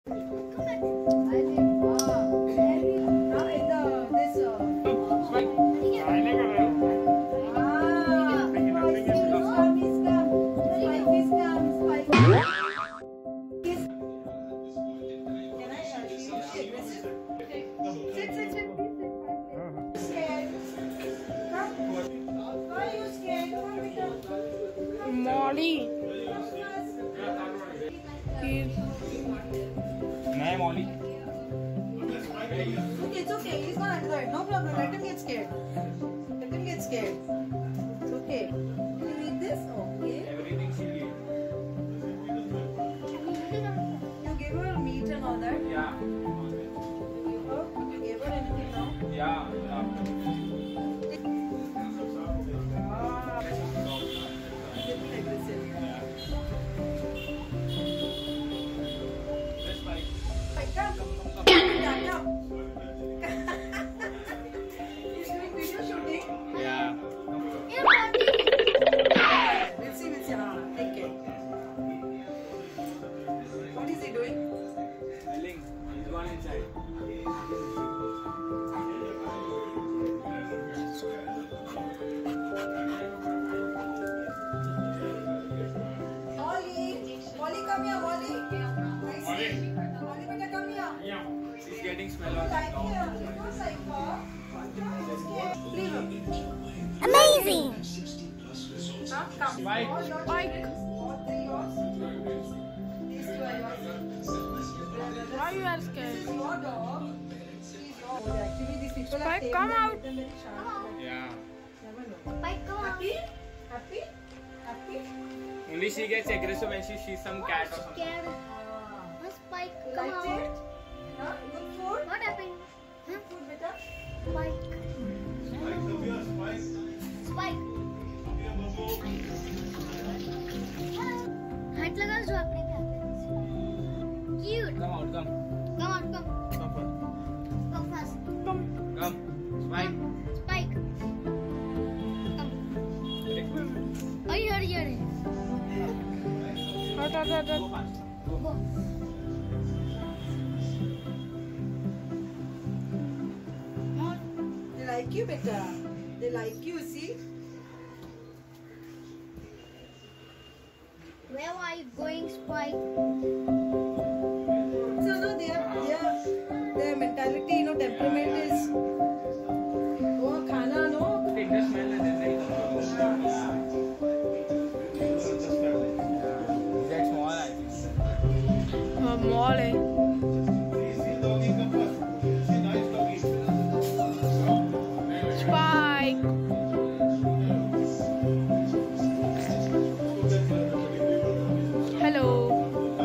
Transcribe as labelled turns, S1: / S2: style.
S1: Molly.
S2: Nay, Molly.
S3: It's okay. He's not under it. No problem. Let him get scared. Let him get scared. It's okay. Can you eat this? Okay.
S2: Everything she eat.
S3: You gave her meat and all that?
S2: Yeah.
S3: You gave her anything now?
S2: Yeah. She's getting smell of it.
S1: Amazing.
S2: Bye.
S1: Spike. Why you are scared? Spike, come out.
S2: Yeah.
S1: Spike, come out.
S3: Happy?
S2: Only she gets aggressive when she sees some cat or something.
S1: Spike,
S3: You
S1: come
S3: liked
S1: out.
S3: it? Huh? Good food?
S1: What happened?
S3: Good food, beta?
S1: Spike. Spike. हाथ लगा जो आपने क्या Cute.
S2: Come out, come.
S1: Come on, come.
S2: Come first.
S1: Come fast.
S2: Come. Spike.
S1: Spike. Come. Here.
S2: Go fast.
S1: Go.
S3: They like you, beta. They like you, see?
S1: Where are you going, Spike?
S3: So no, their mentality, temperament is khana, no?
S2: Take the smell and then they come. That's small, I think.
S1: Molly. Spike. Hello.